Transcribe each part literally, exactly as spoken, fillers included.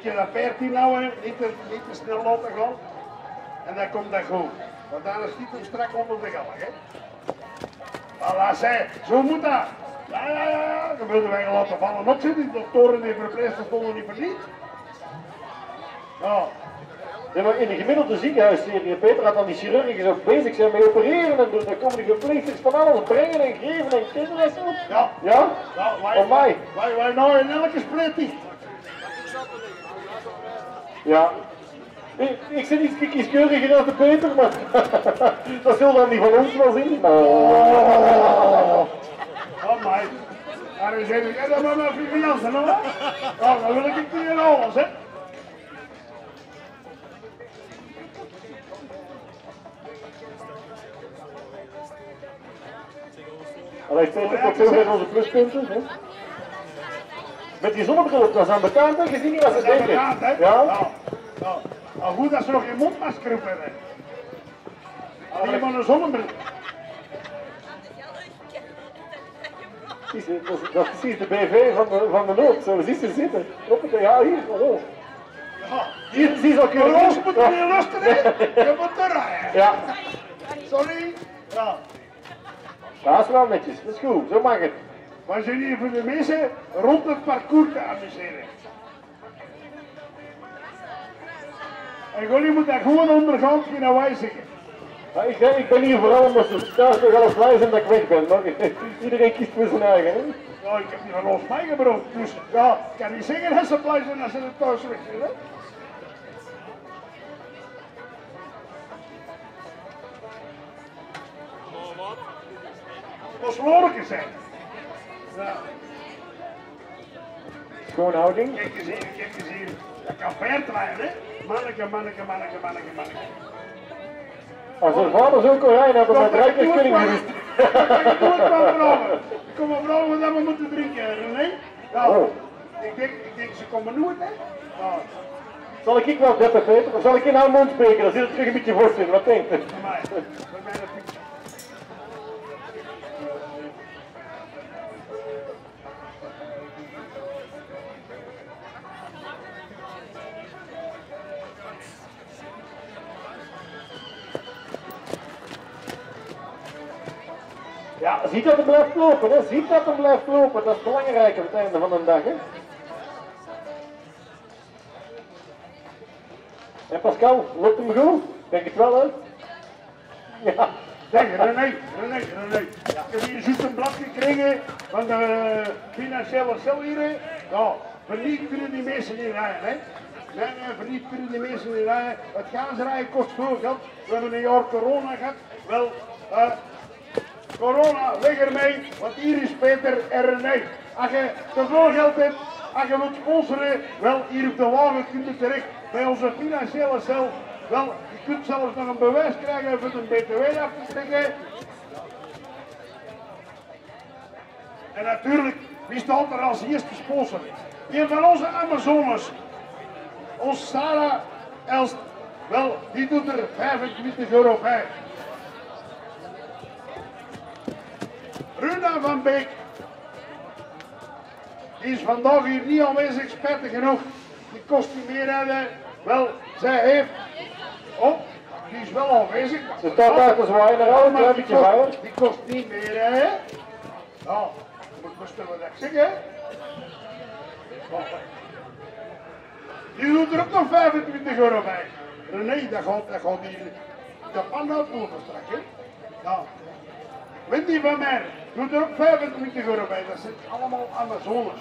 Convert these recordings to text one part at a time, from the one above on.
beetje dat paard inhouden, niet te, niet te snel laten gaan. En dan komt dat goed. Want dan schiet hem strak onder de galg, hè. Voilà, zij, zo moet dat. Ja, ja, ja, dan wilden wij laten vallen opzitten. Die doktoren die verpleegsters stonden niet voor niet. Ja. Ja, maar in de gemiddelde ziekenhuisserie, Peter had dan die chirurgen zo bezig zijn met opereren en dan komen die verpleegsters van alles brengen en geven en kinderen en zo. Ja. Ja? Ja, wij, Of mij? Wij, wij nou in elke split dicht. Ja. Ik, ik zit iets kieskeuriger als de Peter, maar dat zul dan niet van ons wel zien. Oh, oh mij. Daar is even, en dan maar mijn vrienden Jansen, hoor. Nou, dan wil ik het niet in alles, hè. Allee, Peter, tot zover onze pluspunten. Hè? Met die zonnebril op, dat is aan bekend, hè? Je ziet niet wat ze denken. Ja? Ja. Ja. Nou, goed dat ze nog geen mondmasker op hebben. Alleen maar een zonnebril. Dat is, dat is precies de B V van de, van de nood, zo zie ze zitten. Hoppakee, ja, hier, oh. Ja. Hier, zie ze ook Maar kunnen ons moet je niet lusten, hè? Je moet er rijden. Ja. Sorry. Ja. Dat is wel netjes, dat is goed, zo mag het. We zijn hier voor de mensen rond het parcours te amuseren. En jullie moeten daar gewoon ondergaan, kunnen wij zeggen. Ja, ik, ik ben hier vooral omdat ze thuis nog alles blij zijn dat ik weg ben, maar iedereen kiest voor zijn eigen. Hè? Ja, ik heb niet van ons meegebracht, dus ja, ik kan niet zeggen dat ze blij zijn als ze er thuis weg zijn. Hè? Dat lorken zijn. Ja. Schoonhouding. Kijk eens hier, kijk eens hier. Dat kan ver rijden, hè? Manneke, manneke, manneke, manneke, manneke. Als een vader zo'n korijn hebben, dan rijdt het kunnen we niet. Ik kom maar vragen. Ik kom maar vragen wat we moeten drinken, René. Ja. Oh. Ik denk, ik denk ze komen nooit, hè? Ja. Zal ik wel deppen, Peter? Of zal ik in haar mond spreken? Dan zit het terug een beetje worst in. Wat denkt u? Voor mij. Voor mij dat ik... Ja, ziet dat er blijft lopen, hè? Ziet dat er blijft lopen. Dat is belangrijk op het einde van de dag, hè? En Pascal, loopt hem goed? Denk het wel, hè? Ja. Zeg, René, René, René. Ja. Ik heb hier zoet een blad gekregen van de financiële cel hier. Hè. Ja, verniet kunnen die mensen niet rijden, hè? Nee, nee, verniet kunnen die mensen niet rijden. Het gaasrijden kost veel geld. We hebben een jaar corona gehad. Wel, uh, corona, weg ermee, want hier is Peter en René. Als je te veel geld hebt, als je wilt sponsoren, wel, hier op de wagen kunt je terecht bij onze financiële cel. Wel, je kunt zelfs nog een bewijs krijgen voor een B T W af te trekken. En natuurlijk, wie staat er als eerste sponsor? Een van onze Amazones, ons Sarah Elst, wel, die doet er vijfentwintig euro bij. Runa van Beek, die is vandaag hier niet aanwezig, spijtig genoeg. Die kost niet meer hebben. Wel, zij heeft... Oh, die is wel aanwezig. Ze staat daar te zwaaien naar oud, een beetje vuil. Die kost niet meer, hè? Nou, moet moesten we dat zeggen. Die doet er ook nog vijfentwintig euro bij. Nee, dat gaat, dat gaat hier de pan uitvoeren straks, hè? Nou, Wendy van mij doet er ook vijfentwintig euro bij. Dat zijn allemaal Amazones.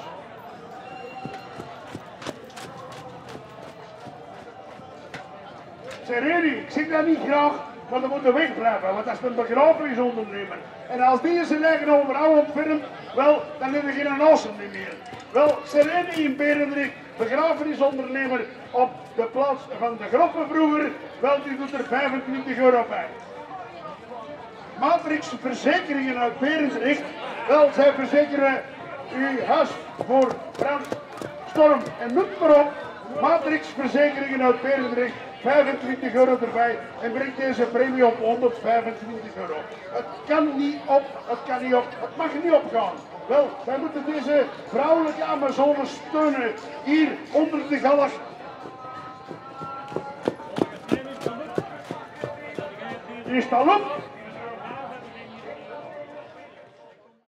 Sereni, ik zeg dat niet graag, maar dat moet er wegblijven, want dat is een begrafenisondernemer. En als die zijn eigen overal ontfermt, wel, dan heb je geen awesome meer. Wel, Sereni in Berendrecht, begrafenisondernemer op de plaats van de groffen vroeger, wel, die doet er vijfentwintig euro bij. Matrix Verzekeringen uit Berendrecht, wel, zij verzekeren uw huis voor brand, storm en noem maar op. Matrix Verzekeringen uit Berendrecht, vijfentwintig euro erbij en brengt deze premie op honderdvijfentwintig euro. Het kan niet op, het kan niet op, het mag niet opgaan. Wel, wij moeten deze vrouwelijke Amazones steunen, hier onder de galg Die staat op.